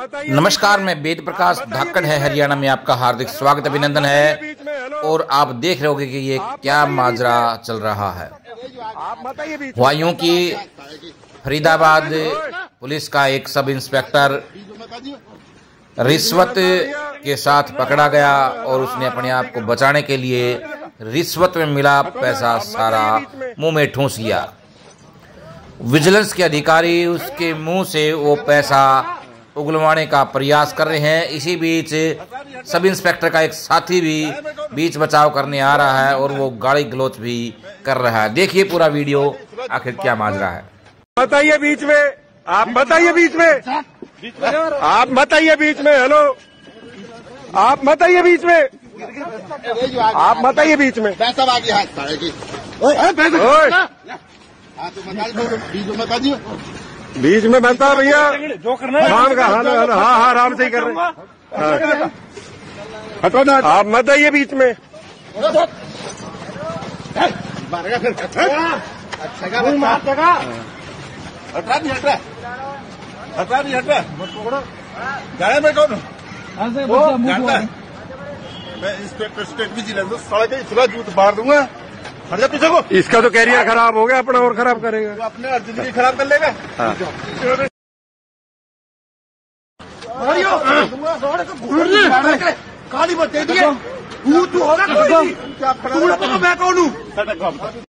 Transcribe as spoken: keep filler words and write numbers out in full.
नमस्कार, मैं वेद प्रकाश धाकड़ है हरियाणा में आपका हार्दिक स्वागत अभिनंदन है। और आप देख रहे होंगे कि ये क्या माजरा चल रहा है। हुआयूं की फरीदाबाद पुलिस का एक सब इंस्पेक्टर रिश्वत के साथ पकड़ा गया और उसने अपने आप को बचाने के लिए रिश्वत में मिला पैसा सारा मुंह में ठूंस लिया। विजिलेंस के अधिकारी उसके मुंह से वो पैसा उगलवाने का प्रयास कर रहे हैं। इसी बीच सब इंस्पेक्टर का एक साथी भी बीच बचाव करने आ रहा है और वो गाली गलौज भी कर रहा है। देखिए पूरा वीडियो, आखिर क्या माजरा है। बताइए बीच में, आप बताइए बीच में, आप बताइए बीच में, हेलो, आप बताइए बीच में, आप बताइए बीच में, पैसा बाकी है बीच में बनता है भैया, जो करना है हाँ हाँ हाँ आराम से ही कर रहे हैं। हटो ना, आप मत आइए बीच में। हटा नहीं हट रहा, हटा नहीं हट रहा, जाने में कौन जानता है? मैं इंस्पेक्टर स्टेट विजिलेंस साले का इतना जूत मार दूंगा। हट जा पीछे को। इसका तो कैरियर खराब हो गया, अपना और खराब करेगा, तो अपने जिंदगी खराब कर लेगा। काली बत्ती दिए तू तू होगा कोई, मैं कौन हूँ?